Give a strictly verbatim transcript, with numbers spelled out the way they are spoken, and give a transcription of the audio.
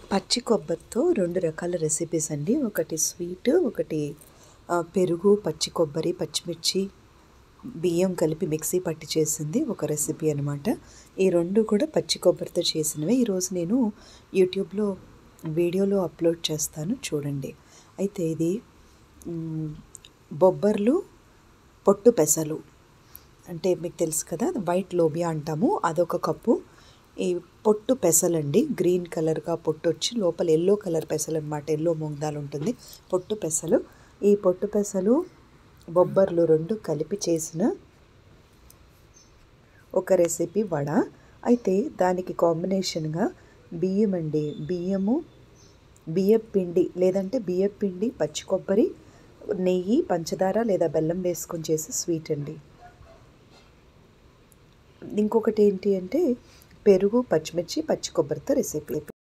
పచ్చి కొబ్బరితో రెండు రకాల రెసిపీస్ అండి. ఒకటి స్వీట్, ఒకటి ఆహ్, పెరుగు, పచ్చి కొబ్బరి, పచ్చిమిర్చి, బియ్యం కలిపి మిక్సీ పట్టి చేసింది ఒక రెసిపీ అనమాట. ఈ రెండు కూడా పచ్చి కొబ్బరితో చేసినవే. ఈరోజు నేను యూట్యూబ్‌లో వీడియోలో అప్లోడ్ చేస్తాను చూడండి. అయితే ఇది హ్మ్, బొబ్బర్లు, పొట్టు పెసలు అంటే మీకు తెలుసు కదా, వైట్ లోబియా అంటాము, అదొక కప్పు. ఈ పొట్టు పెసలండి, గ్రీన్ కలర్గా పొట్టు వచ్చి లోపల ఎల్లో కలర్ పెసలు అనమాట, ఎల్లో మూంగ్ దాల్ ఉంటుంది, పొట్టు పెసలు. ఈ పొట్టు పెసలు, బొబ్బర్లు రెండు కలిపి చేసిన ఒక రెసిపీ వడ. అయితే దానికి కాంబినేషన్గా బియ్యం అండి, బియ్యము, బియ్యం పిండి లేదంటే బియ్యం పిండి, పచ్చి కొబ్బరి, నెయ్యి, పంచదార లేదా బెల్లం వేసుకొని చేసి స్వీట్ అండి. ఇంకొకటి ఏంటి అంటే పెరుగు, పచ్చిమిర్చి, పచ్చి కొబ్బరితో రెసిపీ.